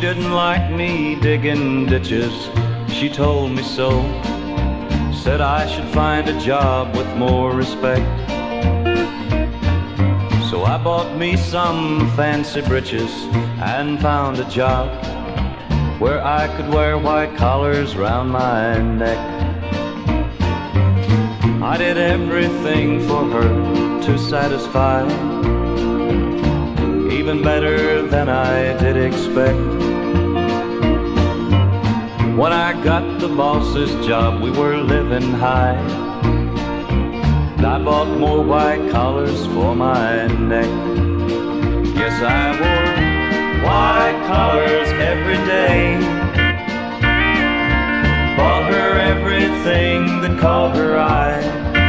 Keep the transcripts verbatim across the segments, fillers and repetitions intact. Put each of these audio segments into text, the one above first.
shouldn't like me digging ditches, she told me so. Said I should find a job with more respect. So I bought me some fancy breeches and found a job where I could wear white collars round my neck. I did everything for her to satisfy, even better than I did expect. When I got the boss's job, we were living high. I bought more white collars for my neck. Yes, I wore white collars every day. Bought her everything that caught her eye.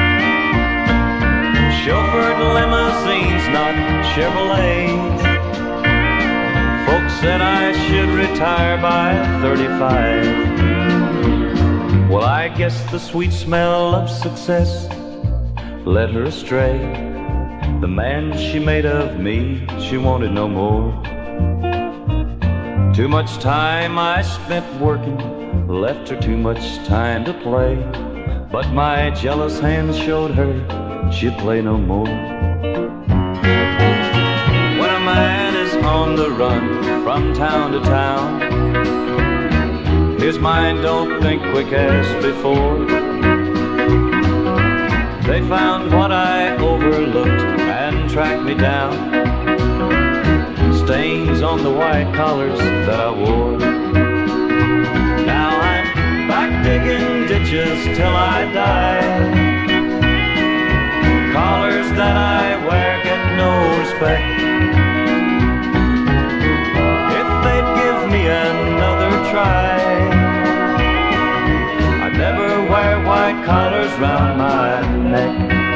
Chauffeured limousines, not Chevrolets. Folks said I should retire by thirty-five. Well, I guess the sweet smell of success led her astray. The man she made of me, she wanted no more. Too much time I spent working left her too much time to play. But my jealous hands showed her she'd play no more. When a man is on the run from town to town, his mind don't think quick as before. They found what I overlooked and tracked me down. Stains on the white collars that I wore. Now I'm back digging ditches till I die. Collars that I wear get no respect. If they'd give me another try, I'd never wear white collars round my neck.